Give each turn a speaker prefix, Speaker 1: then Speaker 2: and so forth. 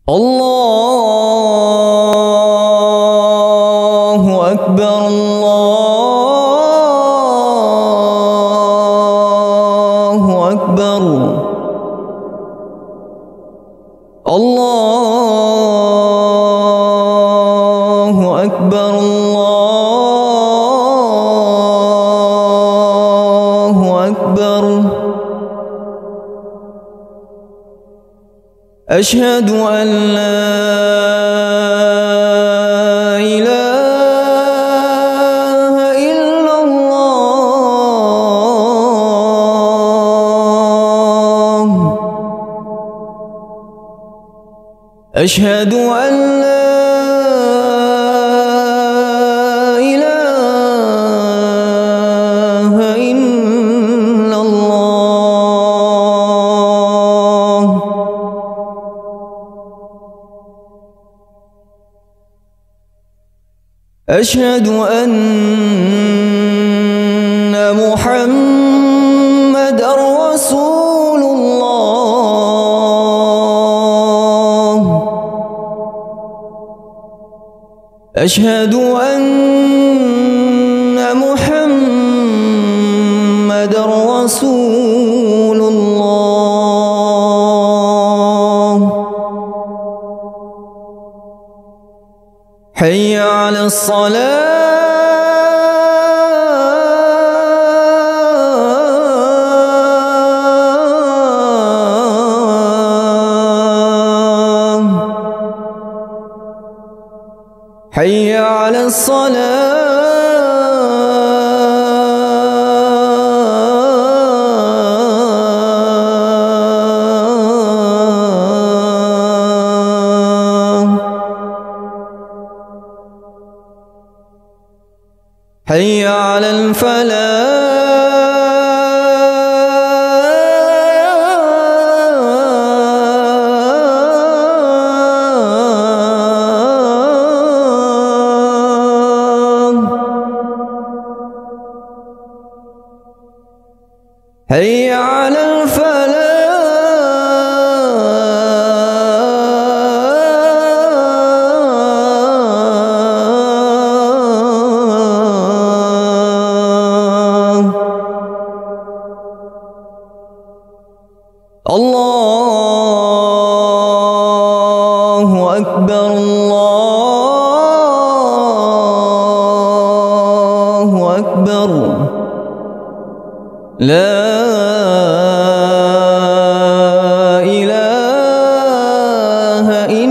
Speaker 1: الله أكبر الله أكبر الله أكبر الله أكبر أشهد أن لا إله إلا الله أشهد أن لا إله إلا الله أشهد أن محمدًا رسول الله أشهد أن محمدًا رسول الله حي على الصلاة حي على الصلاة حي على الفلاح حي على الفلاح الله أكبر الله أكبر لا إله